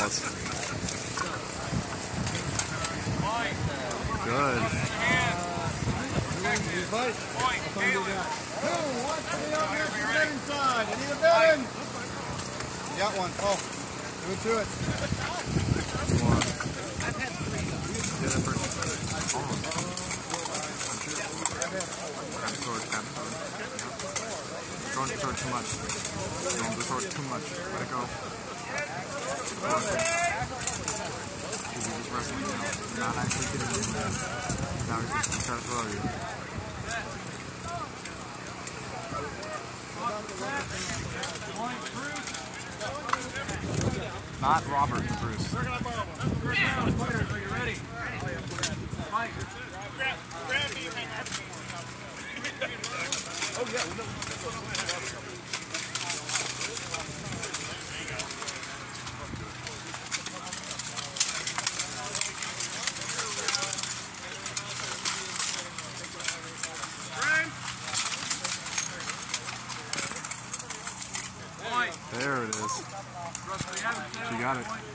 almost. Good. Inside. I need a villain. You got one. Oh, do it to it. One. The other person. Almost. Throwing the sword too much. Throwing the sword too much. Let it go. He's just wrestling now. He's not actually getting in there. Now he's just trying to throw you. Not Robert, Bruce. Are you ready? Mike. Grab me. Oh, yeah. There it is. She got it.